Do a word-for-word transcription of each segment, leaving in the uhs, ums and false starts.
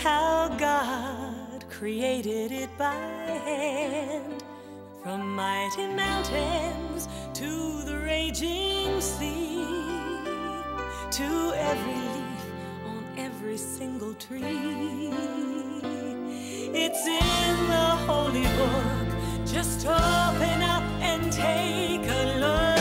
how God created it by hand. From mighty mountains to the raging sea, to every leaf on every single tree. It's in the holy book. Just open up and take a look.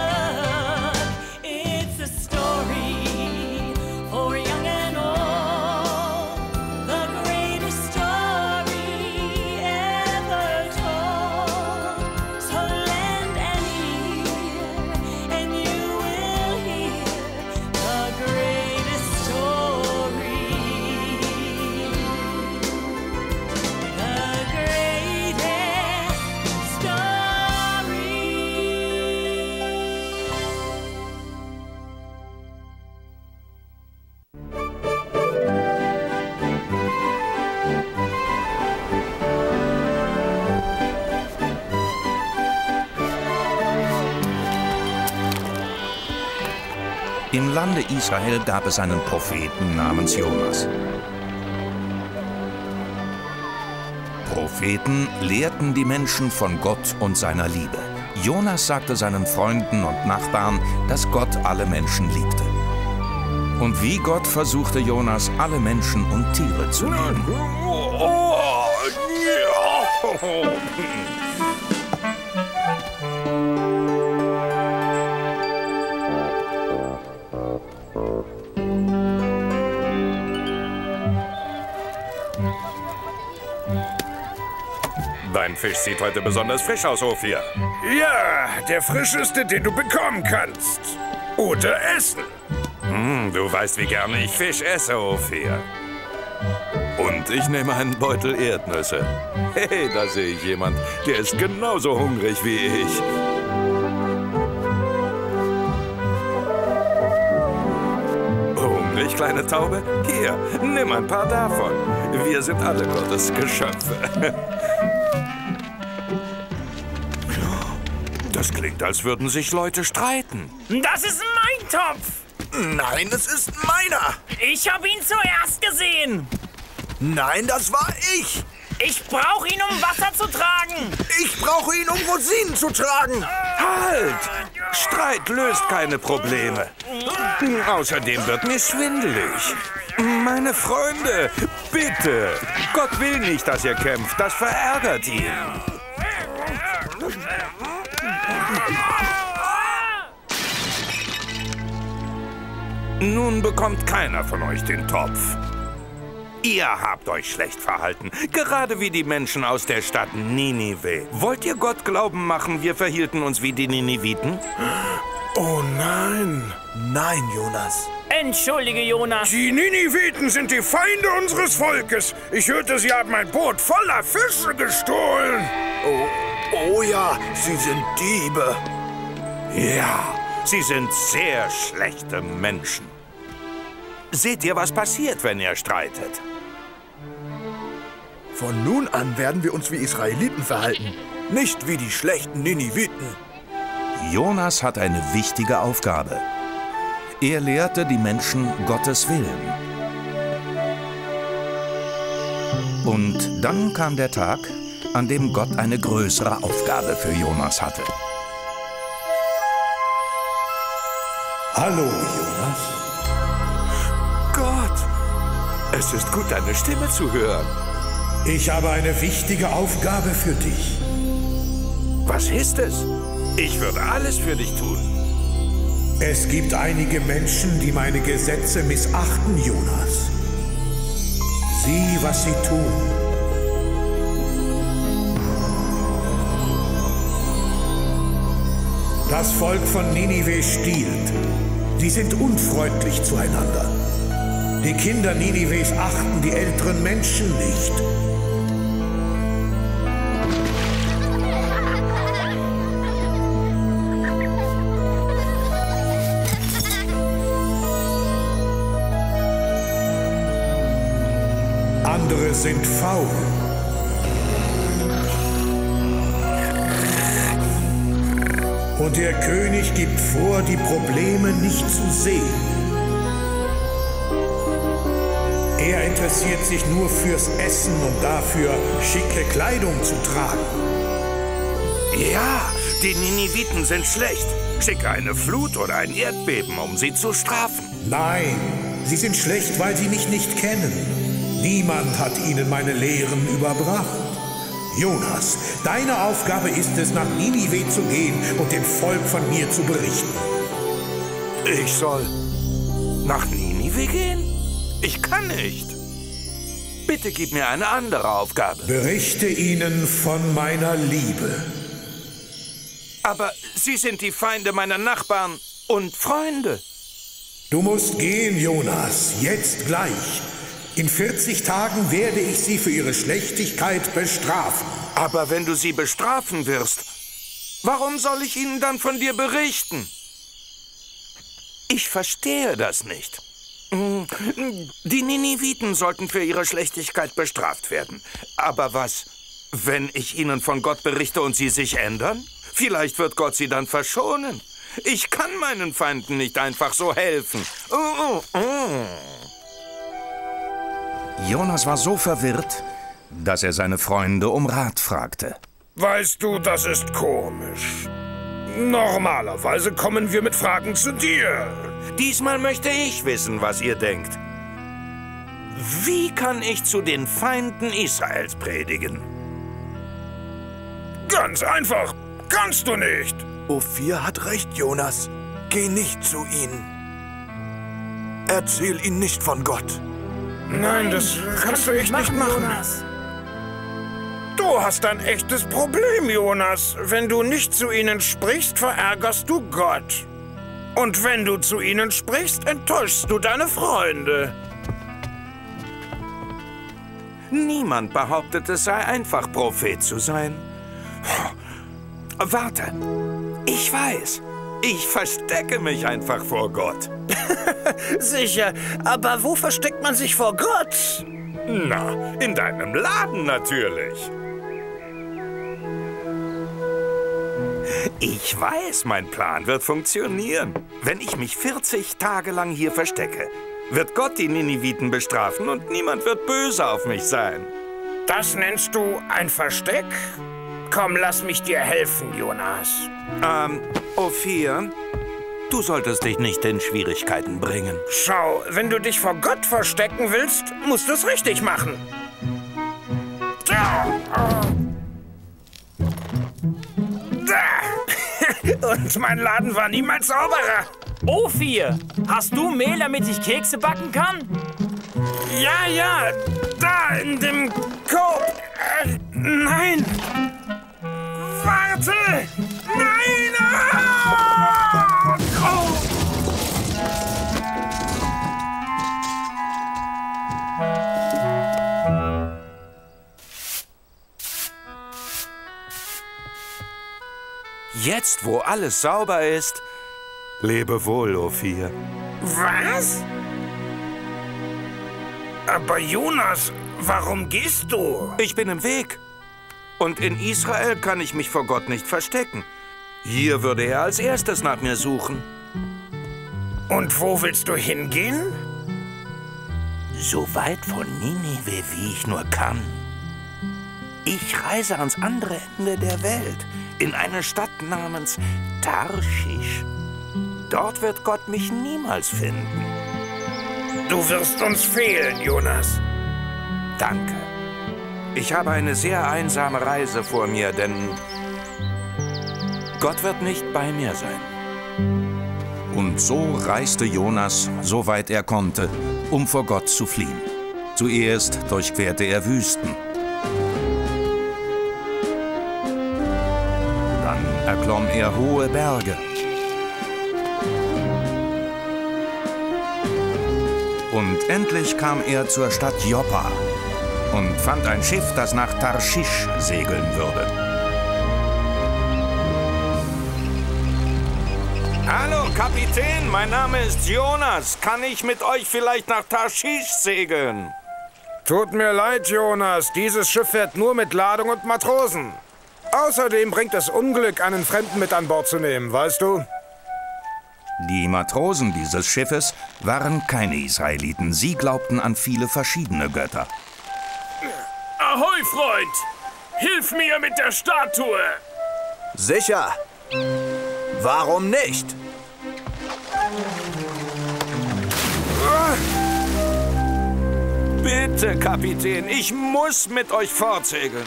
It's a story for young and old, the greatest story ever told. So lend an ear and you will hear the greatest story. The greatest story. Im Lande Israel gab es einen Propheten namens Jonas. Propheten lehrten die Menschen von Gott und seiner Liebe. Jonas sagte seinen Freunden und Nachbarn, dass Gott alle Menschen liebte. Und wie Gott versuchte Jonas, alle Menschen und Tiere zu lieben. Dein Fisch sieht heute besonders frisch aus, Ophir. Ja, der frischeste, den du bekommen kannst. Oder essen. Hm, du weißt, wie gerne ich Fisch esse, Ophir. Und ich nehme einen Beutel Erdnüsse. Hey, da sehe ich jemand, der ist genauso hungrig wie ich. Hungrig, kleine Taube? Hier, nimm ein paar davon. Wir sind alle Gottes Geschöpfe. Das klingt, als würden sich Leute streiten. Das ist mein Topf! Nein, es ist meiner! Ich habe ihn zuerst gesehen! Nein, das war ich! Ich brauche ihn, um Wasser zu tragen! Ich brauche ihn, um Rosinen zu tragen! Halt! Streit löst keine Probleme. Außerdem wird mir schwindelig. Meine Freunde, bitte! Gott will nicht, dass ihr kämpft. Das verärgert ihn. Nun bekommt keiner von euch den Topf. Ihr habt euch schlecht verhalten, gerade wie die Menschen aus der Stadt Ninive. Wollt ihr Gott glauben machen, wir verhielten uns wie die Niniviten? Oh nein. Nein, Jonas. Entschuldige, Jonas. Die Niniviten sind die Feinde unseres Volkes. Ich hörte, sie haben ein Boot voller Fische gestohlen. Oh, oh ja, sie sind Diebe. Ja, sie sind sehr schlechte Menschen. Seht ihr, was passiert, wenn ihr streitet? Von nun an werden wir uns wie Israeliten verhalten, nicht wie die schlechten Niniviten. Jonas hat eine wichtige Aufgabe. Er lehrte die Menschen Gottes Willen. Und dann kam der Tag, an dem Gott eine größere Aufgabe für Jonas hatte. Hallo, Jonas. Gott, es ist gut, deine Stimme zu hören. Ich habe eine wichtige Aufgabe für dich. Was ist es? Ich würde alles für dich tun. Es gibt einige Menschen, die meine Gesetze missachten, Jonas. Sieh, was sie tun. Das Volk von Ninive stiehlt. Sie sind unfreundlich zueinander. Die Kinder Ninives achten die älteren Menschen nicht. Andere sind faul. Und der König gibt vor, die Probleme nicht zu sehen. Er interessiert sich nur fürs Essen und dafür, schicke Kleidung zu tragen. Ja, die Niniviten sind schlecht. Schicke eine Flut oder ein Erdbeben, um sie zu strafen. Nein, sie sind schlecht, weil sie mich nicht kennen. Niemand hat ihnen meine Lehren überbracht. Jonas, deine Aufgabe ist es, nach Ninive zu gehen und dem Volk von mir zu berichten. Ich soll nach Ninive gehen? Ich kann nicht. Bitte gib mir eine andere Aufgabe. Berichte ihnen von meiner Liebe. Aber sie sind die Feinde meiner Nachbarn und Freunde. Du musst gehen, Jonas, jetzt gleich. In vierzig Tagen werde ich sie für ihre Schlechtigkeit bestrafen. Aber wenn du sie bestrafen wirst, warum soll ich ihnen dann von dir berichten? Ich verstehe das nicht. Die Niniviten sollten für ihre Schlechtigkeit bestraft werden. Aber was, wenn ich ihnen von Gott berichte und sie sich ändern? Vielleicht wird Gott sie dann verschonen. Ich kann meinen Feinden nicht einfach so helfen. Oh, oh, oh. Jonas war so verwirrt, dass er seine Freunde um Rat fragte. Weißt du, das ist komisch. Normalerweise kommen wir mit Fragen zu dir. Diesmal möchte ich wissen, was ihr denkt. Wie kann ich zu den Feinden Israels predigen? Ganz einfach. Kannst du nicht. Ophir hat recht, Jonas. Geh nicht zu ihnen. Erzähl ihnen nicht von Gott. Nein, das kannst du echt nicht machen. Jonas. Du hast ein echtes Problem, Jonas. Wenn du nicht zu ihnen sprichst, verärgerst du Gott. Und wenn du zu ihnen sprichst, enttäuschst du deine Freunde. Niemand behauptet, es sei einfach, Prophet zu sein. Warte, ich weiß. Ich verstecke mich einfach vor Gott. Sicher, aber wo versteckt man sich vor Gott? Na, in deinem Laden natürlich. Ich weiß, mein Plan wird funktionieren. Wenn ich mich vierzig Tage lang hier verstecke, wird Gott die Niniviten bestrafen und niemand wird böse auf mich sein. Das nennst du ein Versteck? Komm, lass mich dir helfen, Jonas. Ähm, Ophir, du solltest dich nicht in Schwierigkeiten bringen. Schau, wenn du dich vor Gott verstecken willst, musst du es richtig machen. Und mein Laden war niemals sauberer. Ophir, hast du Mehl, damit ich Kekse backen kann? Ja, ja, da in dem Korb. Äh, nein. Warte! Nein! Ah! Oh! Jetzt, wo alles sauber ist, lebe wohl, Ophir. Was? Aber Jonas, warum gehst du? Ich bin im Weg. Und in Israel kann ich mich vor Gott nicht verstecken. Hier würde er als erstes nach mir suchen. Und wo willst du hingehen? So weit von Ninive, wie ich nur kann. Ich reise ans andere Ende der Welt, in eine Stadt namens Tarschisch. Dort wird Gott mich niemals finden. Du wirst uns fehlen, Jonas. Danke. Ich habe eine sehr einsame Reise vor mir, denn Gott wird nicht bei mir sein. Und so reiste Jonas, soweit er konnte, um vor Gott zu fliehen. Zuerst durchquerte er Wüsten. Dann erklomm er hohe Berge. Und endlich kam er zur Stadt Joppa und fand ein Schiff, das nach Tarschisch segeln würde. Hallo, Kapitän, mein Name ist Jonas. Kann ich mit euch vielleicht nach Tarschisch segeln? Tut mir leid, Jonas. Dieses Schiff fährt nur mit Ladung und Matrosen. Außerdem bringt es Unglück, einen Fremden mit an Bord zu nehmen, weißt du? Die Matrosen dieses Schiffes waren keine Israeliten. Sie glaubten an viele verschiedene Götter. Ahoi, Freund! Hilf mir mit der Statue! Sicher. Warum nicht? Bitte, Kapitän, ich muss mit euch fortsegeln.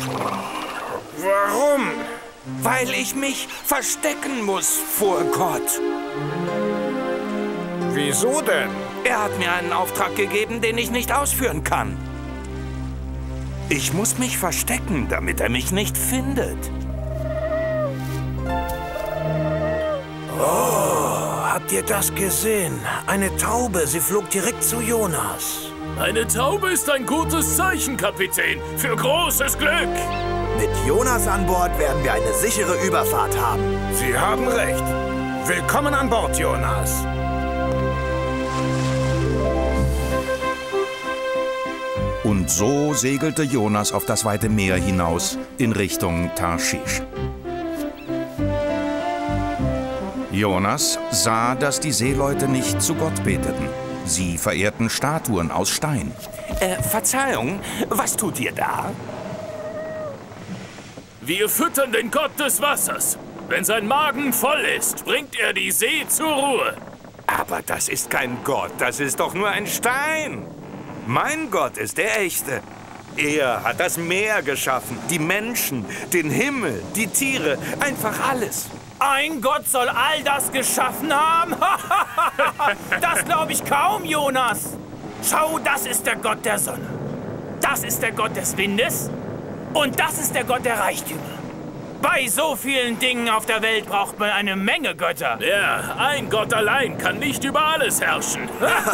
Warum? Weil ich mich verstecken muss vor Gott. Wieso denn? Er hat mir einen Auftrag gegeben, den ich nicht ausführen kann. Ich muss mich verstecken, damit er mich nicht findet. Oh, habt ihr das gesehen? Eine Taube, sie flog direkt zu Jonas. Eine Taube ist ein gutes Zeichen, Kapitän, für großes Glück. Mit Jonas an Bord werden wir eine sichere Überfahrt haben. Sie haben recht. Willkommen an Bord, Jonas. Und so segelte Jonas auf das weite Meer hinaus in Richtung Tarschisch. Jonas sah, dass die Seeleute nicht zu Gott beteten. Sie verehrten Statuen aus Stein. Äh, Verzeihung, was tut ihr da? Wir füttern den Gott des Wassers. Wenn sein Magen voll ist, bringt er die See zur Ruhe. Aber das ist kein Gott, das ist doch nur ein Stein. Mein Gott ist der echte. Er hat das Meer geschaffen, die Menschen, den Himmel, die Tiere, einfach alles. Ein Gott soll all das geschaffen haben? Das glaube ich kaum, Jonas. Schau, das ist der Gott der Sonne. Das ist der Gott des Windes. Und das ist der Gott der Reichtümer. Bei so vielen Dingen auf der Welt braucht man eine Menge Götter. Ja, ein Gott allein kann nicht über alles herrschen.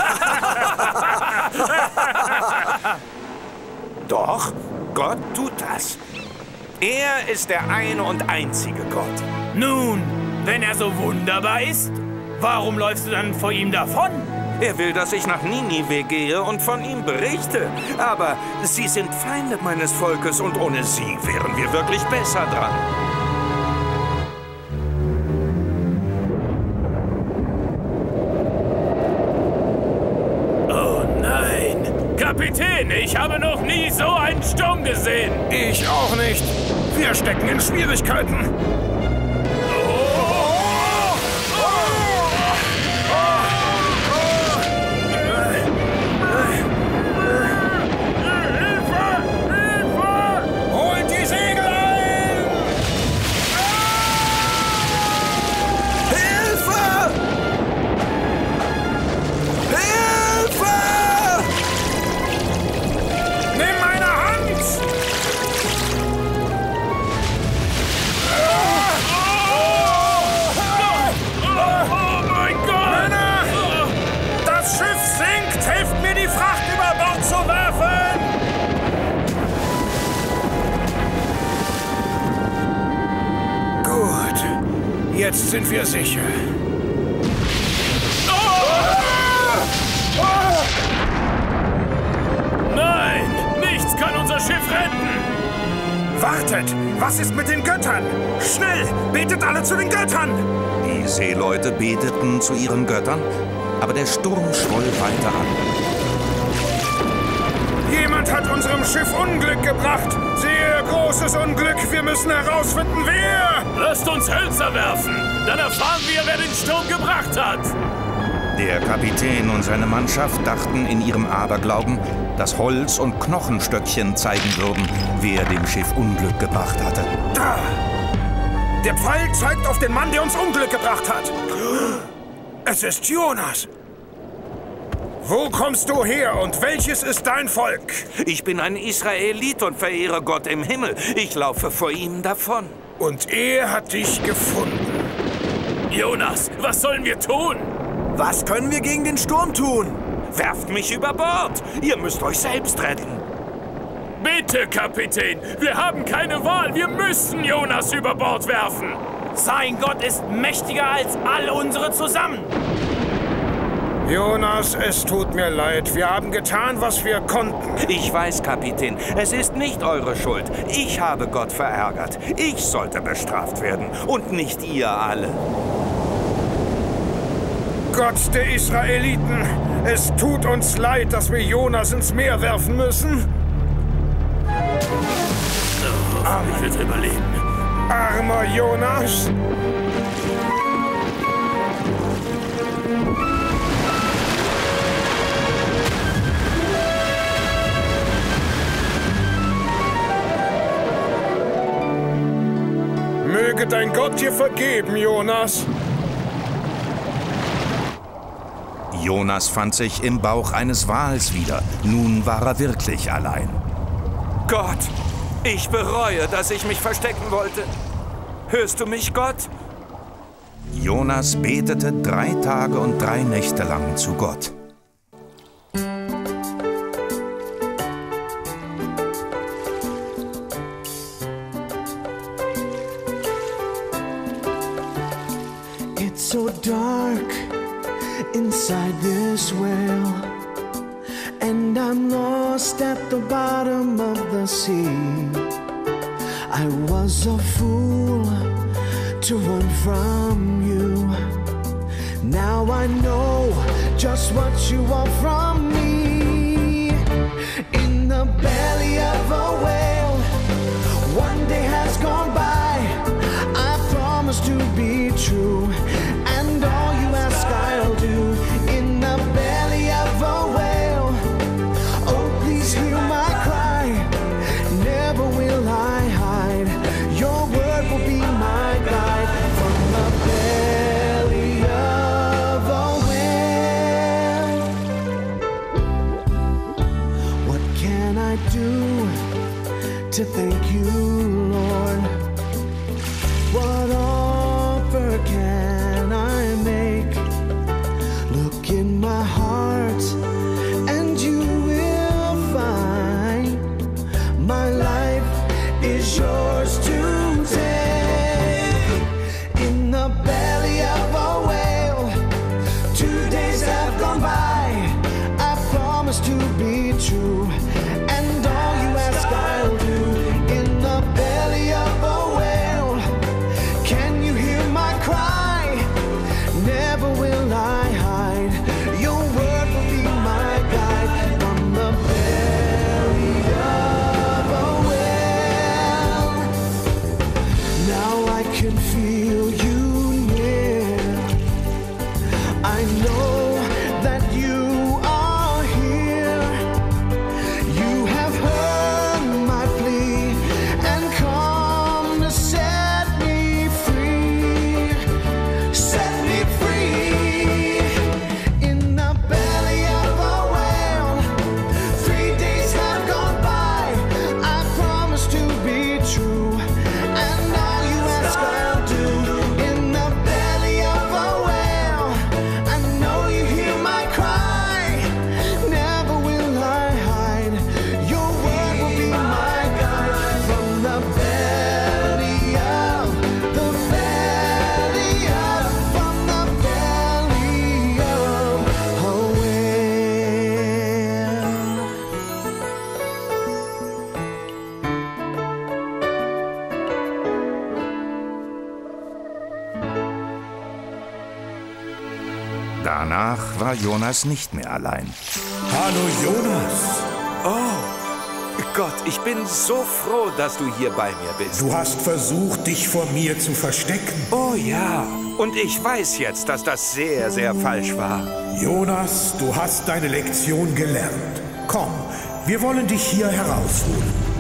Doch, Gott tut das. Er ist der eine und einzige Gott. Nun, wenn er so wunderbar ist, warum läufst du dann vor ihm davon? Er will, dass ich nach Ninive gehe und von ihm berichte. Aber sie sind Feinde meines Volkes und ohne sie wären wir wirklich besser dran. Oh nein! Kapitän, ich habe noch nie so einen Sturm gesehen. Ich auch nicht. Wir stecken in Schwierigkeiten. Jetzt sind wir sicher. Nein, nichts kann unser Schiff retten. Wartet! Was ist mit den Göttern? Schnell! Betet alle zu den Göttern! Die Seeleute beteten zu ihren Göttern, aber der Sturm schwoll weiter an. Jemand hat unserem Schiff Unglück gebracht. Sehr großes Unglück. Wir müssen herausfinden, wer. Lasst uns Hölzer werfen. Dann erfahren wir, wer den Sturm gebracht hat. Der Kapitän und seine Mannschaft dachten in ihrem Aberglauben, dass Holz und Knochenstöckchen zeigen würden, wer dem Schiff Unglück gebracht hatte. Da! Der Pfeil zeigt auf den Mann, der uns Unglück gebracht hat. Es ist Jonas. Wo kommst du her und welches ist dein Volk? Ich bin ein Israelit und verehre Gott im Himmel. Ich laufe vor ihm davon. Und er hat dich gefunden. Jonas, was sollen wir tun? Was können wir gegen den Sturm tun? Werft mich über Bord. Ihr müsst euch selbst retten. Bitte, Kapitän, wir haben keine Wahl. Wir müssen Jonas über Bord werfen. Sein Gott ist mächtiger als all unsere zusammen. Jonas, es tut mir leid. Wir haben getan, was wir konnten. Ich weiß, Kapitän, es ist nicht eure Schuld. Ich habe Gott verärgert. Ich sollte bestraft werden und nicht ihr alle. Gott der Israeliten, es tut uns leid, dass wir Jonas ins Meer werfen müssen. Ich werde überleben. Armer Jonas. Möge dein Gott dir vergeben, Jonas. Jonas fand sich im Bauch eines Wals wieder. Nun war er wirklich allein. Gott, ich bereue, dass ich mich verstecken wollte. Hörst du mich, Gott? Jonas betete drei Tage und drei Nächte lang zu Gott. It's so dark inside this well, and I'm lost at the bottom of the sea. I was a fool to run from you. Now I know just what you want from me. In the belly of a whale, one day has gone by. I promise to be true, and all you ask I'll do. In the belly of a whale, oh please hear my cry. Never will I hide. Your word will be my guide. From the belly of a whale, what can I do to thank you, Lord? What offer can I make? Look in my heart and you will find my life is yours to take. In the belly of a whale, two days have gone by. I promise to be true, and all you ask I'll do. In the belly of a whale, can you hear my cry? Never will I hide. Your word will be my guide. From the belly of a whale, now I can feel you near. I know that you are here. You have heard my plea and come to set me free. Set me free. In the belly of a whale, three days have gone by. I promise to be true, and all you ask I'll do. In the belly of a whale, I know you hear my cry. Never will I hide. Your word will be my guide. From the belly of, the belly of, from the belly of a Danach war Jonas nicht mehr allein. Hallo Jonas, Oh, Gott, ich bin so froh, dass du hier bei mir bist. du hast versucht, dich vor mir zu verstecken. Oh ja, und ich weiß jetzt, dass das sehr, sehr falsch war. Jonas, du hast deine Lektion gelernt. Komm, wir wollen dich hier herausholen.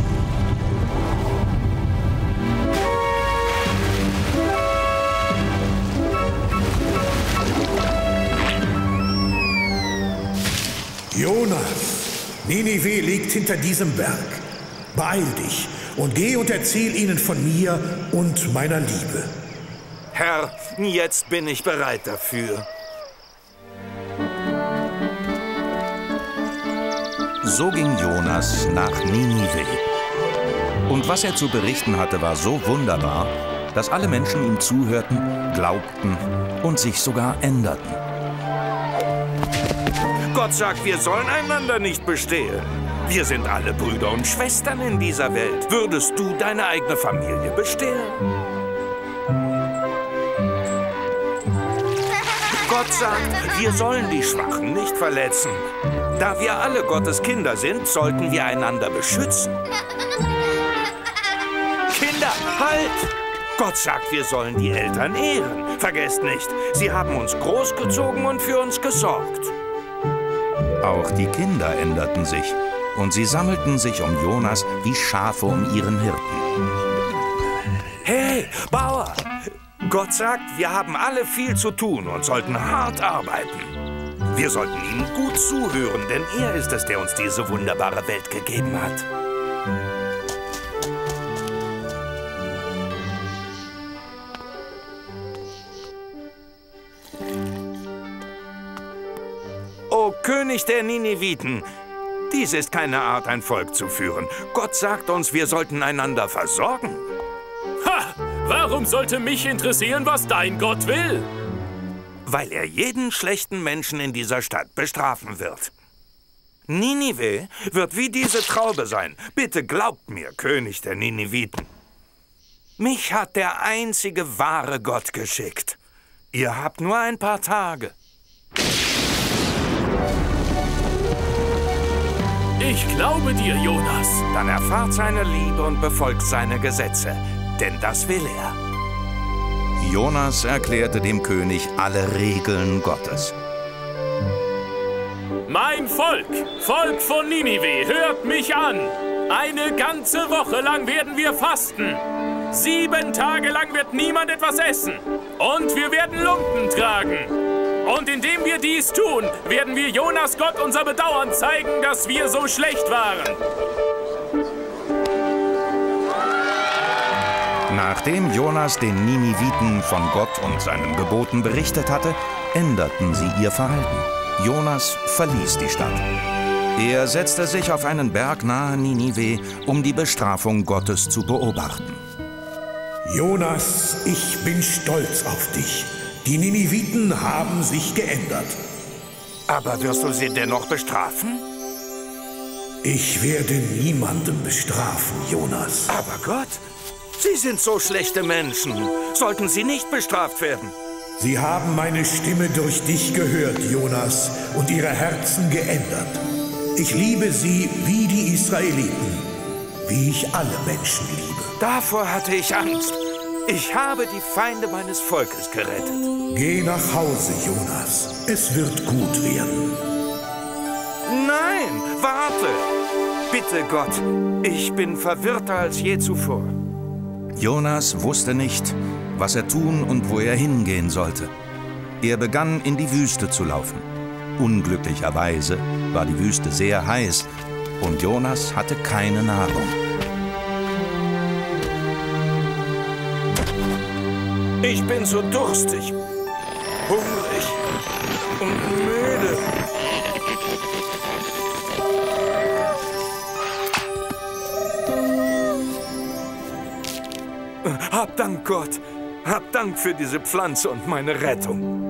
Jonas, Ninive liegt hinter diesem Berg. Beeil dich und geh und erzähl ihnen von mir und meiner Liebe. Herr, jetzt bin ich bereit dafür. So ging Jonas nach Ninive. Und was er zu berichten hatte, war so wunderbar, dass alle Menschen ihm zuhörten, glaubten und sich sogar änderten. Gott sagt, wir sollen einander nicht bestehlen. Wir sind alle Brüder und Schwestern in dieser Welt. Würdest du deine eigene Familie bestehlen? Gott Gott sagt, wir sollen die Schwachen nicht verletzen. Da wir alle Gottes Kinder sind, sollten wir einander beschützen. Kinder, halt! Gott sagt, wir sollen die Eltern ehren. Vergesst nicht, sie haben uns großgezogen und für uns gesorgt. Auch die Kinder änderten sich und sie sammelten sich um Jonas wie Schafe um ihren Hirten. Hey, Bauer! Gott sagt, wir haben alle viel zu tun und sollten hart arbeiten. Wir sollten ihm gut zuhören, denn er ist es, der uns diese wunderbare Welt gegeben hat. O König der Nineviten, dies ist keine Art, ein Volk zu führen. Gott sagt uns, wir sollten einander versorgen. Ha! Warum sollte mich interessieren, was dein Gott will? Weil er jeden schlechten Menschen in dieser Stadt bestrafen wird. Ninive wird wie diese Traube sein. Bitte glaubt mir, König der Nineviten. Mich hat der einzige wahre Gott geschickt. Ihr habt nur ein paar Tage. Ich glaube dir, Jonas. Dann erfahrt seine Liebe und befolgt seine Gesetze, denn das will er. Jonas erklärte dem König alle Regeln Gottes. Mein Volk, Volk von Ninive, hört mich an. Eine ganze Woche lang werden wir fasten. Sieben Tage lang wird niemand etwas essen. Und wir werden Lumpen tragen. Und indem wir dies tun, werden wir Jonas Gott unser Bedauern zeigen, dass wir so schlecht waren. Nachdem Jonas den Niniviten von Gott und seinen Geboten berichtet hatte, änderten sie ihr Verhalten. Jonas verließ die Stadt. Er setzte sich auf einen Berg nahe Ninive, um die Bestrafung Gottes zu beobachten. Jonas, ich bin stolz auf dich. Die Niniviten haben sich geändert. Aber wirst du sie dennoch bestrafen? Ich werde niemanden bestrafen, Jonas. Aber Gott, sie sind so schlechte Menschen. Sollten sie nicht bestraft werden? Sie haben meine Stimme durch dich gehört, Jonas, und ihre Herzen geändert. Ich liebe sie wie die Israeliten, wie ich alle Menschen liebe. Davor hatte ich Angst. Ich habe die Feinde meines Volkes gerettet. Geh nach Hause, Jonas. Es wird gut werden. Nein, warte! Bitte, Gott, ich bin verwirrter als je zuvor. Jonas wusste nicht, was er tun und wo er hingehen sollte. Er begann, in die Wüste zu laufen. Unglücklicherweise war die Wüste sehr heiß und Jonas hatte keine Nahrung. Ich bin so durstig, hungrig und müde. Hab Dank, Gott. Hab Dank für diese Pflanze und meine Rettung.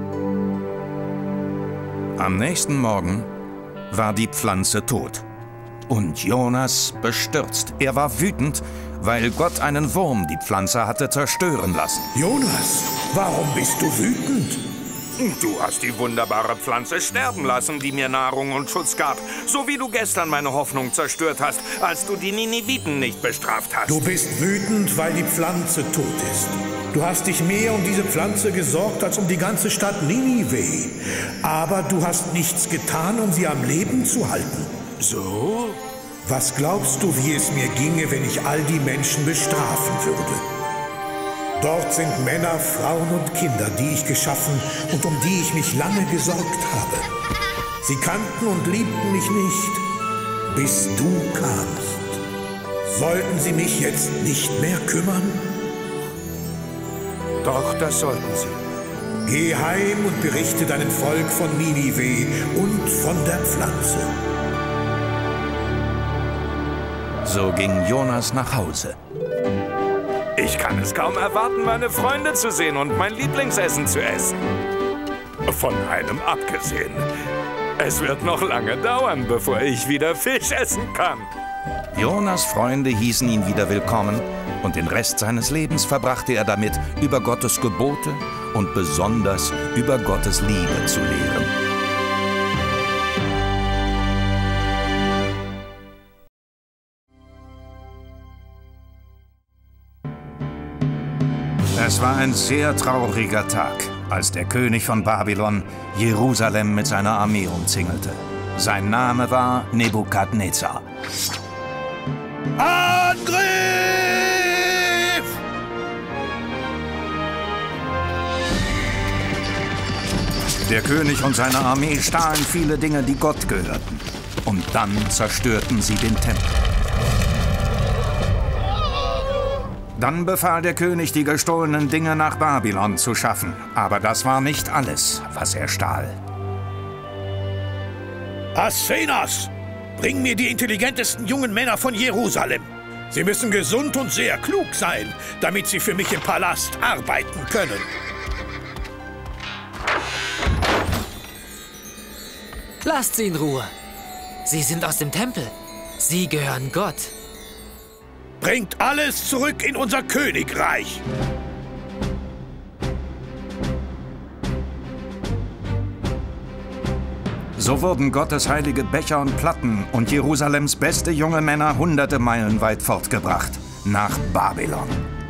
Am nächsten Morgen war die Pflanze tot. Und Jonas bestürzt. Er war wütend, weil Gott einen Wurm die Pflanze hatte zerstören lassen. Jonas, warum bist du wütend? Du hast die wunderbare Pflanze sterben lassen, die mir Nahrung und Schutz gab. So wie du gestern meine Hoffnung zerstört hast, als du die Niniviten nicht bestraft hast. Du bist wütend, weil die Pflanze tot ist. Du hast dich mehr um diese Pflanze gesorgt, als um die ganze Stadt Ninive. Aber du hast nichts getan, um sie am Leben zu halten. So? Was glaubst du, wie es mir ginge, wenn ich all die Menschen bestrafen würde? Dort sind Männer, Frauen und Kinder, die ich geschaffen und um die ich mich lange gesorgt habe. Sie kannten und liebten mich nicht, bis du kamst. Sollten sie mich jetzt nicht mehr kümmern? Doch, das sollten sie. Geh heim und berichte deinem Volk von Ninive und von der Pflanze. So ging Jonas nach Hause. Ich kann es kaum erwarten, meine Freunde zu sehen und mein Lieblingsessen zu essen. Von einem abgesehen. Es wird noch lange dauern, bevor ich wieder Fisch essen kann. Jonas' Freunde hießen ihn wieder willkommen Und den Rest seines Lebens verbrachte er damit, über Gottes Gebote und besonders über Gottes Liebe zu lehren. Es war ein sehr trauriger Tag, als der König von Babylon Jerusalem mit seiner Armee umzingelte. Sein Name war Nebukadnezar. Angriff! Der König und seine Armee stahlen viele Dinge, die Gott gehörten. Und dann zerstörten sie den Tempel. Dann befahl der König, die gestohlenen Dinge nach Babylon zu schaffen. Aber das war nicht alles, was er stahl. Asenas, bring mir die intelligentesten jungen Männer von Jerusalem. Sie müssen gesund und sehr klug sein, damit sie für mich im Palast arbeiten können. Lasst sie in Ruhe. Sie sind aus dem Tempel. Sie gehören Gott. Bringt alles zurück in unser Königreich. So wurden Gottes heilige Becher und Platten und Jerusalems beste junge Männer hunderte Meilen weit fortgebracht, nach Babylon.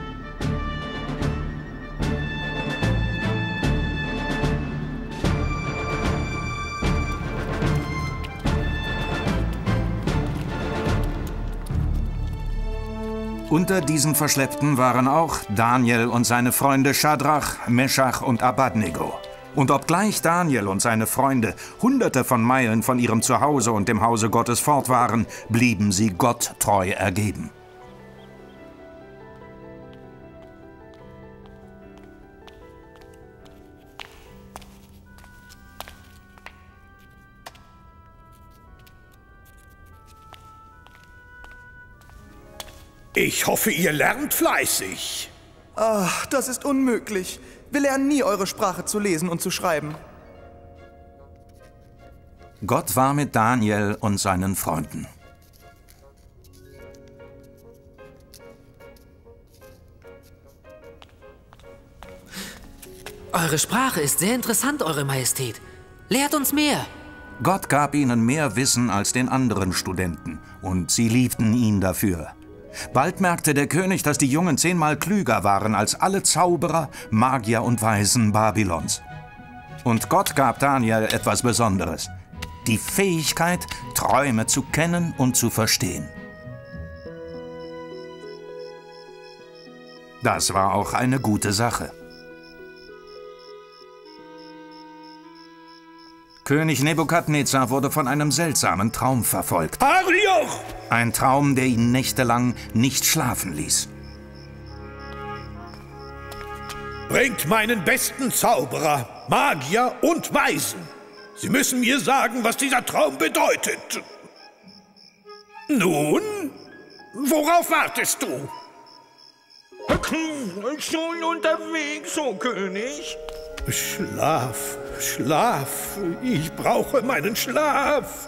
Unter diesen Verschleppten waren auch Daniel und seine Freunde Schadrach, Meschach und Abednego. Und obgleich Daniel und seine Freunde hunderte von Meilen von ihrem Zuhause und dem Hause Gottes fort waren, blieben sie Gott treu ergeben. Ich hoffe, ihr lernt fleißig. Ach, das ist unmöglich. Wir lernen nie, eure Sprache zu lesen und zu schreiben. Gott war mit Daniel und seinen Freunden. Eure Sprache ist sehr interessant, Eure Majestät. Lehrt uns mehr. Gott gab ihnen mehr Wissen als den anderen Studenten, und sie liebten ihn dafür. Bald merkte der König, dass die Jungen zehnmal klüger waren als alle Zauberer, Magier und Weisen Babylons. Und Gott gab Daniel etwas Besonderes: die Fähigkeit, Träume zu kennen und zu verstehen. Das war auch eine gute Sache. König Nebukadnezar wurde von einem seltsamen Traum verfolgt. Arioch! Ein Traum, der ihn nächtelang nicht schlafen ließ. Bringt meinen besten Zauberer, Magier und Weisen. Sie müssen mir sagen, was dieser Traum bedeutet. Nun, worauf wartest du? Schon unterwegs, o König. Schlaf, Schlaf. Ich brauche meinen Schlaf.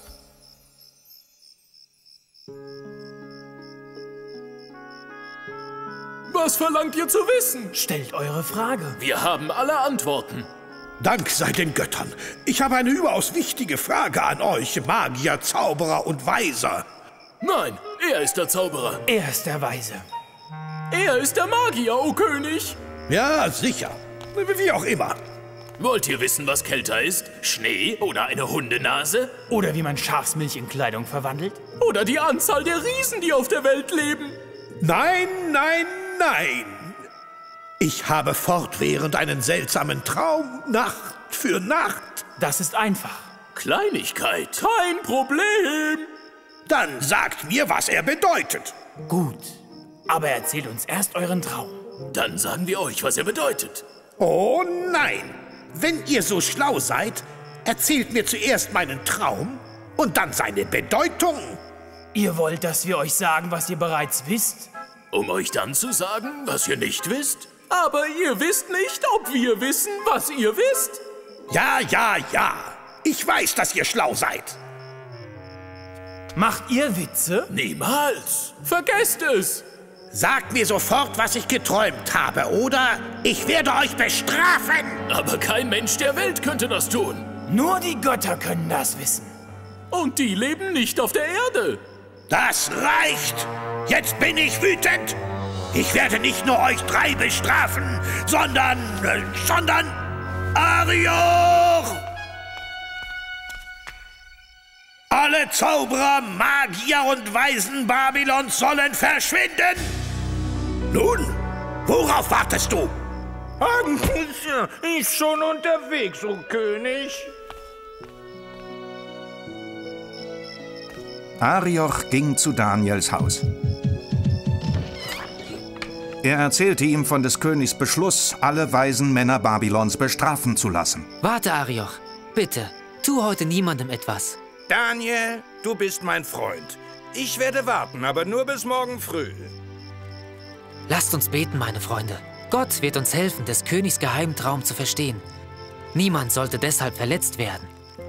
Was verlangt ihr zu wissen? Stellt eure Frage. Wir haben alle Antworten. Dank sei den Göttern. Ich habe eine überaus wichtige Frage an euch, Magier, Zauberer und Weiser. Nein, er ist der Zauberer. Er ist der Weise. Er ist der Magier, o König. Ja, sicher. Wie auch immer. Wollt ihr wissen, was kälter ist? Schnee oder eine Hundenase? Oder wie man Schafsmilch in Kleidung verwandelt? Oder die Anzahl der Riesen, die auf der Welt leben? Nein, nein, nein. Ich habe fortwährend einen seltsamen Traum, Nacht für Nacht. Das ist einfach. Kleinigkeit, kein Problem. Dann sagt mir, was er bedeutet. Gut, aber erzählt uns erst euren Traum. Dann sagen wir euch, was er bedeutet. Oh nein! Wenn ihr so schlau seid, erzählt mir zuerst meinen Traum und dann seine Bedeutung. Ihr wollt, dass wir euch sagen, was ihr bereits wisst? Um euch dann zu sagen, was ihr nicht wisst? Aber ihr wisst nicht, ob wir wissen, was ihr wisst. Ja, ja, ja. Ich weiß, dass ihr schlau seid. Macht ihr Witze? Niemals. Vergesst es. Sagt mir sofort, was ich geträumt habe, oder ich werde euch bestrafen! Aber kein Mensch der Welt könnte das tun. Nur die Götter können das wissen. Und die leben nicht auf der Erde. Das reicht! Jetzt bin ich wütend! Ich werde nicht nur euch drei bestrafen, sondern... Äh, sondern... Arioch! Alle Zauberer, Magier und Weisen Babylons sollen verschwinden! Nun, worauf wartest du? Ist schon unterwegs, o König. Arioch ging zu Daniels Haus. Er erzählte ihm von des Königs Beschluss, alle weisen Männer Babylons bestrafen zu lassen. Warte, Arioch. Bitte, tu heute niemandem etwas. Daniel, du bist mein Freund. Ich werde warten, aber nur bis morgen früh. Lasst uns beten, meine Freunde. Gott wird uns helfen, des Königs geheimen Traum zu verstehen. Niemand sollte deshalb verletzt werden.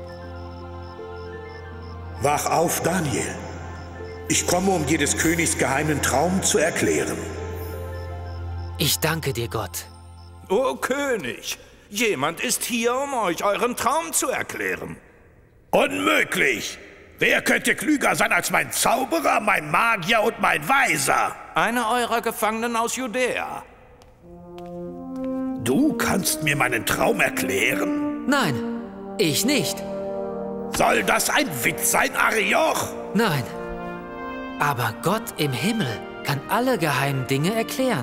Wach auf, Daniel. Ich komme, um dir des Königs geheimen Traum zu erklären. Ich danke dir, Gott. O König, jemand ist hier, um euch euren Traum zu erklären. Unmöglich! Wer könnte klüger sein als mein Zauberer, mein Magier und mein Weiser? Einer eurer Gefangenen aus Judäa. Du kannst mir meinen Traum erklären? Nein, ich nicht. Soll das ein Witz sein, Arioch? Nein. Aber Gott im Himmel kann alle geheimen Dinge erklären.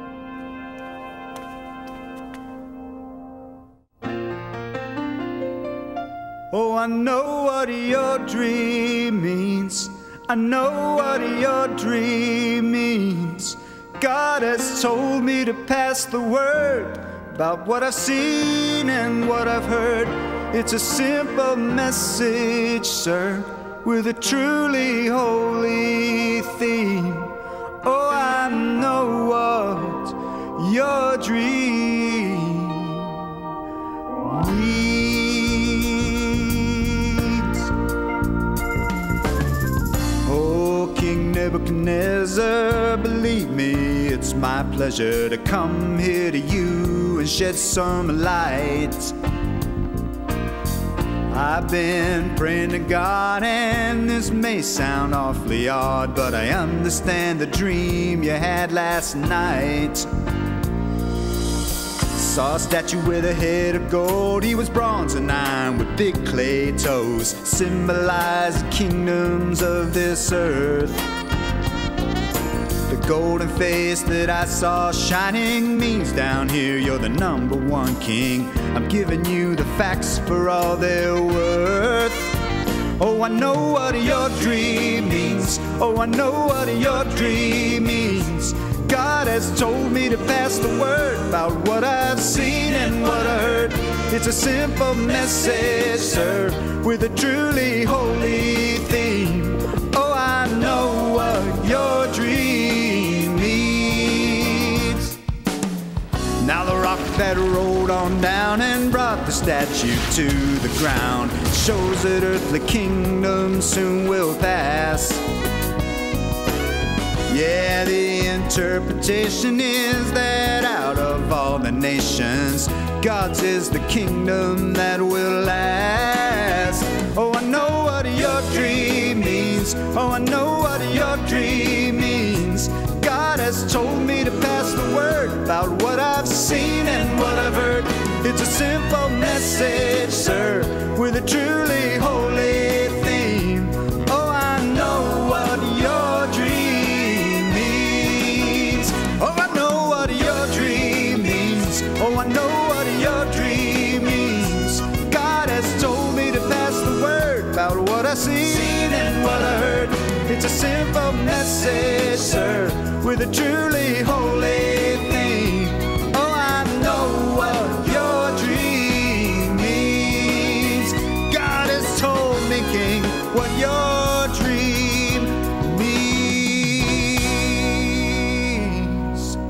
Oh, I know what your dream means. I know what your dream means. God has told me to pass the word about what I've seen and what I've heard. It's a simple message, sir, with a truly holy theme. Oh, I know what your dream means. Nebuchadnezzar, believe me, it's my pleasure to come here to you and shed some light. I've been praying to God, and this may sound awfully odd, but I understand the dream you had last night. Saw a statue with a head of gold. He was bronze and iron with big clay toes, symbolizing kingdoms of this earth. The golden face that I saw shining means down here you're the number one king. I'm giving you the facts for all they're worth. Oh, I know what your dream means. Oh, I know what your dream means. God has told me to pass the word about what I've seen and what I heard. It's a simple message, sir, with a truly holy theme. Oh, I know what your dream means. Now the rock that rolled on down and brought the statue to the ground shows that earthly kingdoms soon will pass. Yeah, the interpretation is that out of all the nations, God's is the kingdom that will last. Oh, I know what your dream means. Oh, I know what your dream means. God has told me to pass the word about what I've seen and what I've heard. It's a simple message, sir, with a truly holy theme. Oh, I know what your dream means. Oh, I know what your dream means. Oh, I know what your dream means. God has told me to pass the word about what I've seen and what I heard. It's a simple message, sir, with a truly holy theme. Oh, I know what your dream means. God has told me, King, what your dream means.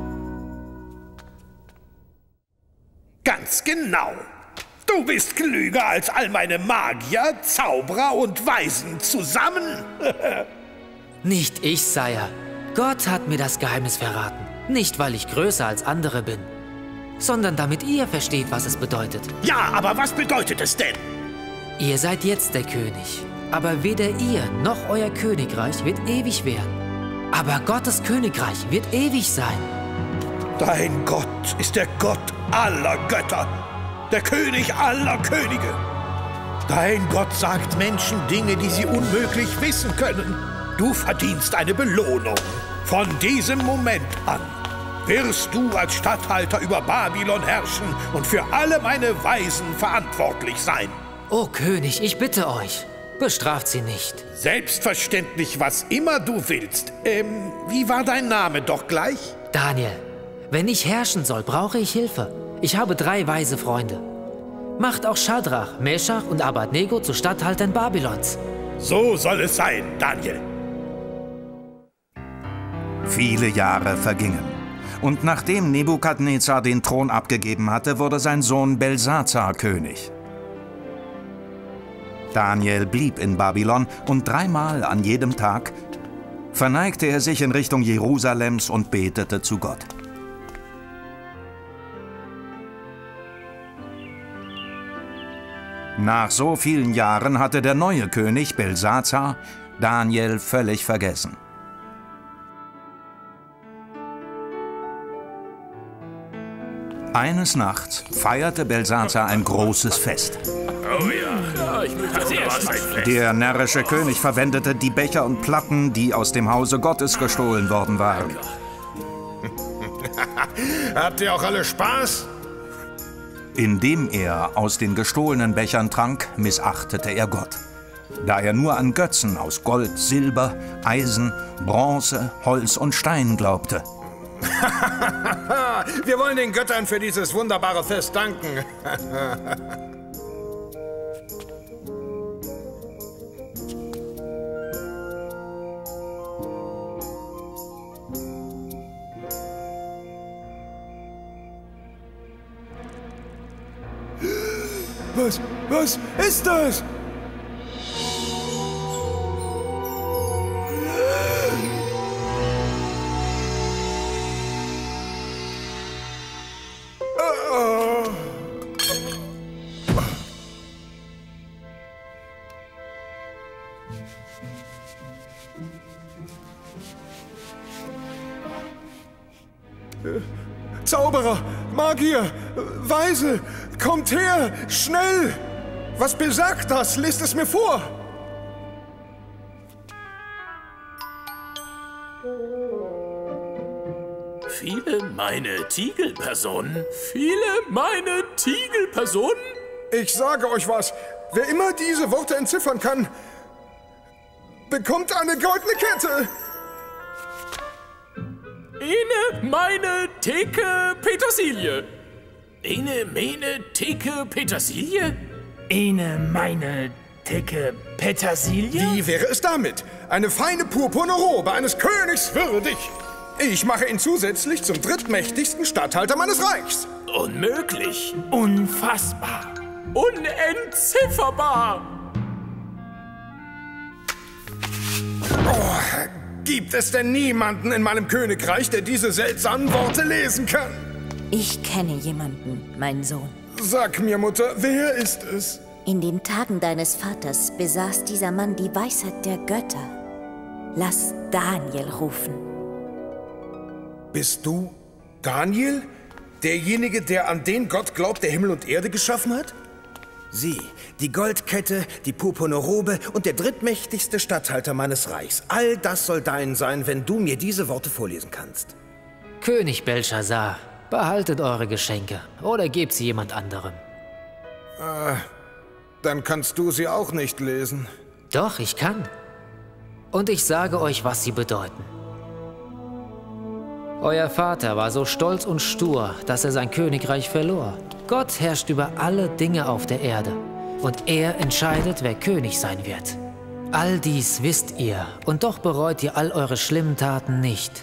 Ganz genau. Du bist klüger als all meine Magier, Zauberer und Weisen zusammen. Nicht ich, Sire. Gott hat mir das Geheimnis verraten. Nicht, weil ich größer als andere bin, sondern damit ihr versteht, was es bedeutet. Ja, aber was bedeutet es denn? Ihr seid jetzt der König, aber weder ihr noch euer Königreich wird ewig werden. Aber Gottes Königreich wird ewig sein. Dein Gott ist der Gott aller Götter, der König aller Könige. Dein Gott sagt Menschen Dinge, die sie unmöglich wissen können. Du verdienst eine Belohnung. Von diesem Moment an wirst du als Statthalter über Babylon herrschen und für alle meine Weisen verantwortlich sein. O König, ich bitte euch, bestraft sie nicht. Selbstverständlich, was immer du willst. Ähm, wie war dein Name doch gleich? Daniel, wenn ich herrschen soll, brauche ich Hilfe. Ich habe drei weise Freunde. Macht auch Schadrach, Meschach und Abednego zu Statthaltern Babylons. So soll es sein, Daniel. Viele Jahre vergingen. Und nachdem Nebukadnezar den Thron abgegeben hatte, wurde sein Sohn Belsazar König. Daniel blieb in Babylon und dreimal an jedem Tag verneigte er sich in Richtung Jerusalems und betete zu Gott. Nach so vielen Jahren hatte der neue König Belsazar Daniel völlig vergessen. Eines Nachts feierte Belsazar ein großes Fest. Oh ja, ja ich möchte sehr was. Der närrische König verwendete die Becher und Platten, die aus dem Hause Gottes gestohlen worden waren. Habt ihr auch alle Spaß? Indem er aus den gestohlenen Bechern trank, missachtete er Gott, da er nur an Götzen aus Gold, Silber, Eisen, Bronze, Holz und Stein glaubte. Wir wollen den Göttern für dieses wunderbare Fest danken. Was, was ist das? Zauberer, Magier, Weise, kommt her, schnell! Was besagt das? Lest es mir vor! Viele meine Tiegelpersonen? Viele meine Tiegelpersonen? Ich sage euch was, wer immer diese Worte entziffern kann, bekommt eine goldene Kette! Ene, meine, Theke, Petersilie. Ene, mene, Theke, Petersilie? Ene, meine, Theke, Petersilie? Wie wäre es damit? Eine feine purpurne Robe eines Königs würdig. Ich mache ihn zusätzlich zum drittmächtigsten Statthalter meines Reichs. Unmöglich. Unfassbar. Unentzifferbar. Oh, gibt es denn niemanden in meinem Königreich, der diese seltsamen Worte lesen kann? Ich kenne jemanden, mein Sohn. Sag mir, Mutter, wer ist es? In den Tagen deines Vaters besaß dieser Mann die Weisheit der Götter. Lass Daniel rufen. Bist du Daniel? Derjenige, der an den Gott glaubt, der Himmel und Erde geschaffen hat? Sie, die Goldkette, die purpurne Robe und der drittmächtigste Statthalter meines Reichs. All das soll dein sein, wenn du mir diese Worte vorlesen kannst. König Belshazzar, behaltet eure Geschenke oder gebt sie jemand anderem. Ah, dann kannst du sie auch nicht lesen. Doch, ich kann. Und ich sage euch, was sie bedeuten. Euer Vater war so stolz und stur, dass er sein Königreich verlor. Gott herrscht über alle Dinge auf der Erde. Und er entscheidet, wer König sein wird. All dies wisst ihr, und doch bereut ihr all eure schlimmen Taten nicht.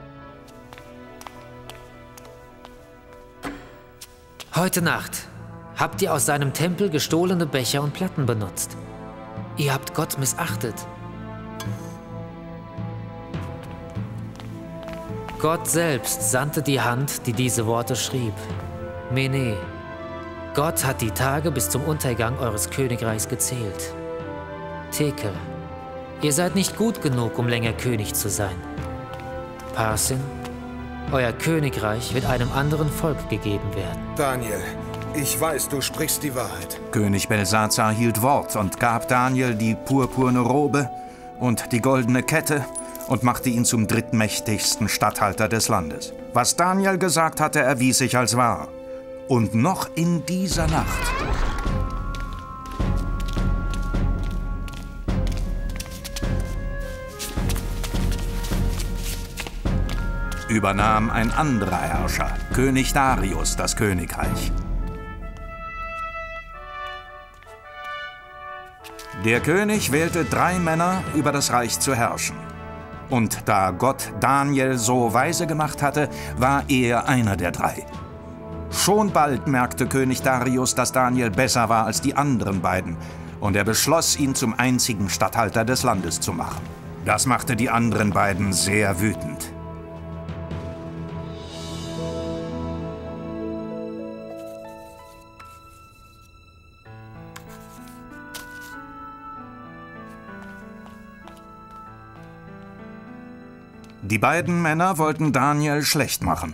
Heute Nacht habt ihr aus seinem Tempel gestohlene Becher und Platten benutzt. Ihr habt Gott missachtet. Gott selbst sandte die Hand, die diese Worte schrieb. Mene. Gott hat die Tage bis zum Untergang eures Königreichs gezählt. Tekel. Ihr seid nicht gut genug, um länger König zu sein. Parsin. Euer Königreich wird einem anderen Volk gegeben werden. Daniel, ich weiß, du sprichst die Wahrheit. König Belsazar hielt Wort und gab Daniel die purpurne Robe und die goldene Kette und machte ihn zum drittmächtigsten Statthalter des Landes. Was Daniel gesagt hatte, erwies sich als wahr. Und noch in dieser Nacht übernahm ein anderer Herrscher, König Darius, das Königreich. Der König wählte drei Männer, über das Reich zu herrschen. Und da Gott Daniel so weise gemacht hatte, war er einer der drei. Schon bald merkte König Darius, dass Daniel besser war als die anderen beiden, und er beschloss, ihn zum einzigen Statthalter des Landes zu machen. Das machte die anderen beiden sehr wütend. Die beiden Männer wollten Daniel schlecht machen.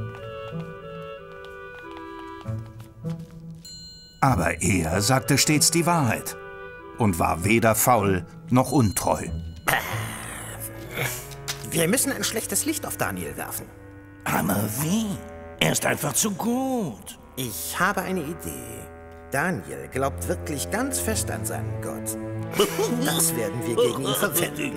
Aber er sagte stets die Wahrheit und war weder faul noch untreu. Wir müssen ein schlechtes Licht auf Daniel werfen. Aber wie? Er ist einfach zu gut. Ich habe eine Idee. Daniel glaubt wirklich ganz fest an seinen Gott. Das werden wir gegen ihn verwenden.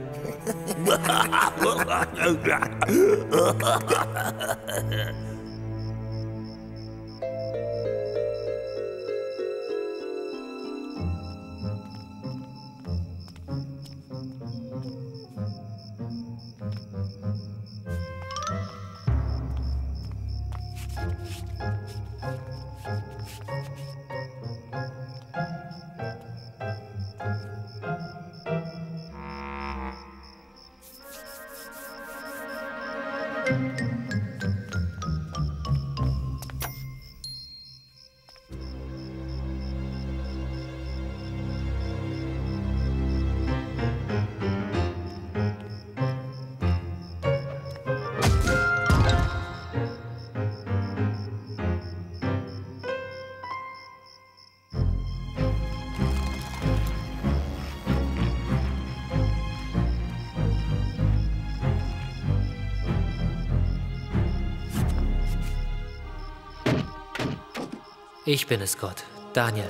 Ich bin es, Gott. Daniel.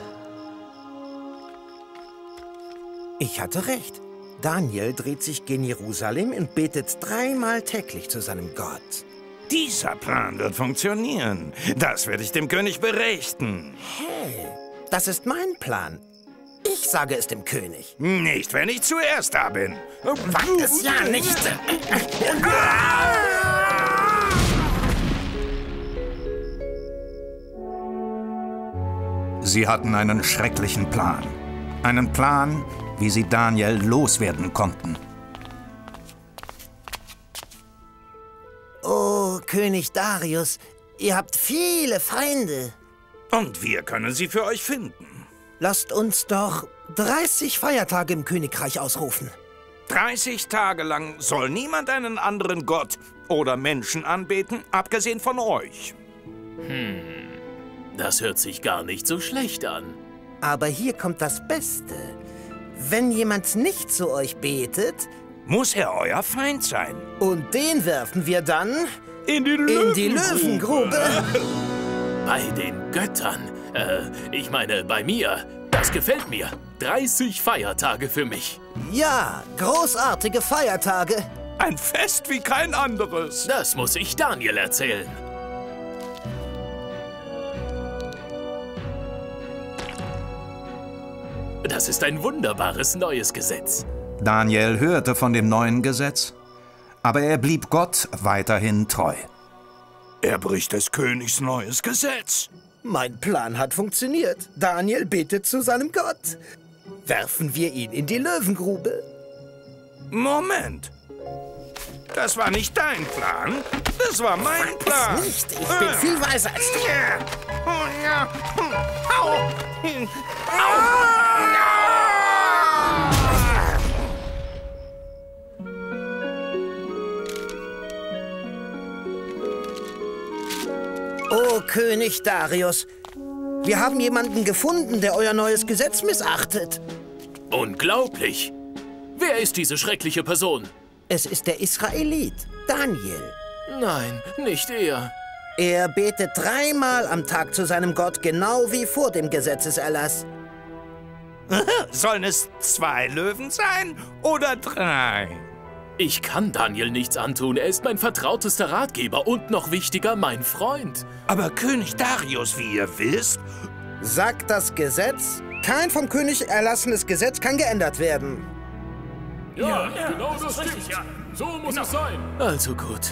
Ich hatte recht. Daniel dreht sich gen Jerusalem und betet dreimal täglich zu seinem Gott. Dieser Plan wird funktionieren. Das werde ich dem König berichten. Hey, das ist mein Plan. Ich sage es dem König. Nicht, wenn ich zuerst da bin. Wagt es ja nicht. Sie hatten einen schrecklichen Plan. Einen Plan, wie sie Daniel loswerden konnten. Oh, König Darius, ihr habt viele Feinde. Und wir können sie für euch finden. Lasst uns doch dreißig Feiertage im Königreich ausrufen. dreißig Tage lang soll niemand einen anderen Gott oder Menschen anbeten, abgesehen von euch. Hm, das hört sich gar nicht so schlecht an. Aber hier kommt das Beste. Wenn jemand nicht zu euch betet, muss er euer Feind sein. Und den werfen wir dann in die, in die Löwengrube. Bei den Göttern. Äh, ich meine, bei mir. Das gefällt mir. dreißig Feiertage für mich. Ja, großartige Feiertage. Ein Fest wie kein anderes. Das muss ich Daniel erzählen. Das ist ein wunderbares neues Gesetz. Daniel hörte von dem neuen Gesetz, aber er blieb Gott weiterhin treu. Er bricht des Königs neues Gesetz. Mein Plan hat funktioniert. Daniel betet zu seinem Gott. Werfen wir ihn in die Löwengrube. Moment. Das war nicht dein Plan. Das war mein Plan. Nicht. Ich bin viel weiser als du. Au. Oh, König Darius. Wir haben jemanden gefunden, der euer neues Gesetz missachtet. Unglaublich. Wer ist diese schreckliche Person? Es ist der Israelit, Daniel. Nein, nicht er. Er betet dreimal am Tag zu seinem Gott, genau wie vor dem Gesetzeserlass. Sollen es zwei Löwen sein oder drei? Ich kann Daniel nichts antun. Er ist mein vertrautester Ratgeber und noch wichtiger, mein Freund. Aber König Darius, wie ihr wisst, sagt das Gesetz, kein vom König erlassenes Gesetz kann geändert werden. Ja, ja genau das stimmt. Ja. So muss genau. es sein. Also gut.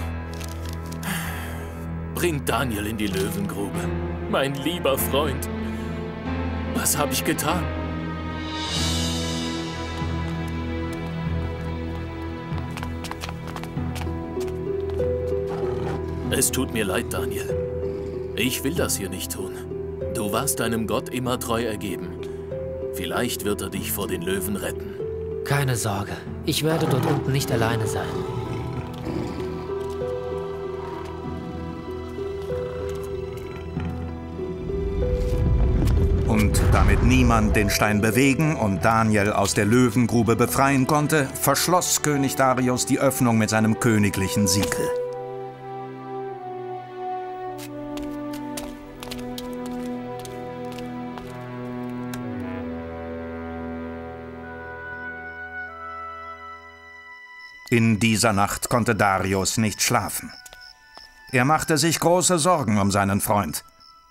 Bringt Daniel in die Löwengrube. Mein lieber Freund. Was habe ich getan? Es tut mir leid, Daniel. Ich will das hier nicht tun. Du warst deinem Gott immer treu ergeben. Vielleicht wird er dich vor den Löwen retten. Keine Sorge, ich werde dort unten nicht alleine sein. Und damit niemand den Stein bewegen und Daniel aus der Löwengrube befreien konnte, verschloss König Darius die Öffnung mit seinem königlichen Siegel. In dieser Nacht konnte Darius nicht schlafen. Er machte sich große Sorgen um seinen Freund.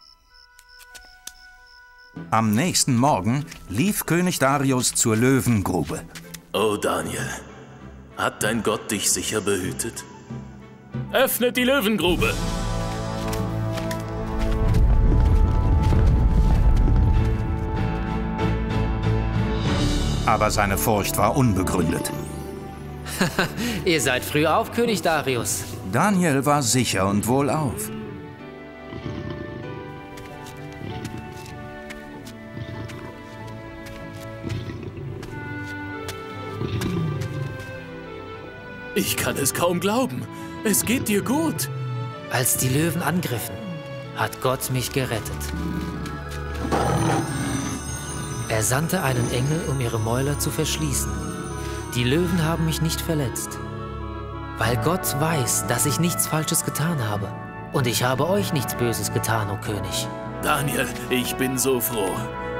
Am nächsten Morgen lief König Darius zur Löwengrube. Oh, Daniel, hat dein Gott dich sicher behütet? Öffnet die Löwengrube! Aber seine Furcht war unbegründet. Ihr seid früh auf, König Darius. Daniel war sicher und wohlauf. Ich kann es kaum glauben. Es geht dir gut. Als die Löwen angriffen, hat Gott mich gerettet. Er sandte einen Engel, um ihre Mäuler zu verschließen. Die Löwen haben mich nicht verletzt. Weil Gott weiß, dass ich nichts Falsches getan habe. Und ich habe euch nichts Böses getan, o König. Daniel, ich bin so froh.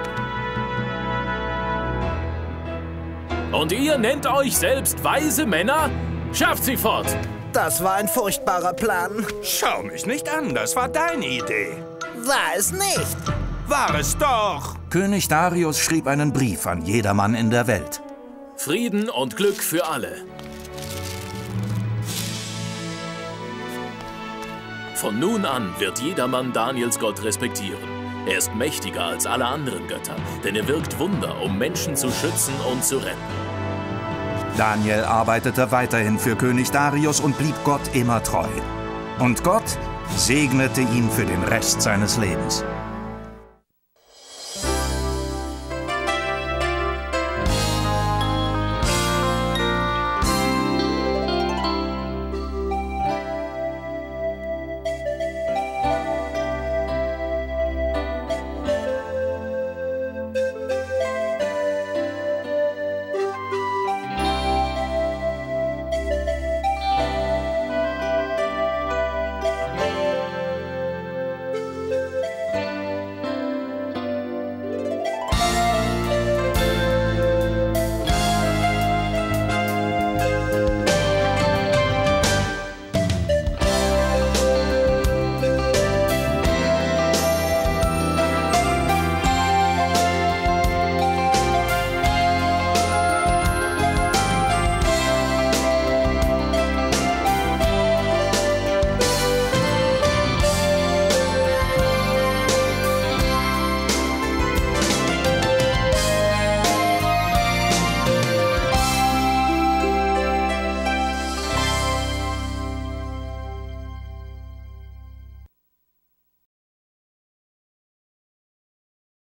Und ihr nennt euch selbst weise Männer? Schafft sie fort! Das war ein furchtbarer Plan. Schau mich nicht an, das war deine Idee. War es nicht. War es doch. König Darius schrieb einen Brief an jedermann in der Welt. Frieden und Glück für alle. Von nun an wird jedermann Daniels Gott respektieren. Er ist mächtiger als alle anderen Götter, denn er wirkt Wunder, um Menschen zu schützen und zu retten. Daniel arbeitete weiterhin für König Darius und blieb Gott immer treu. Und Gott segnete ihn für den Rest seines Lebens.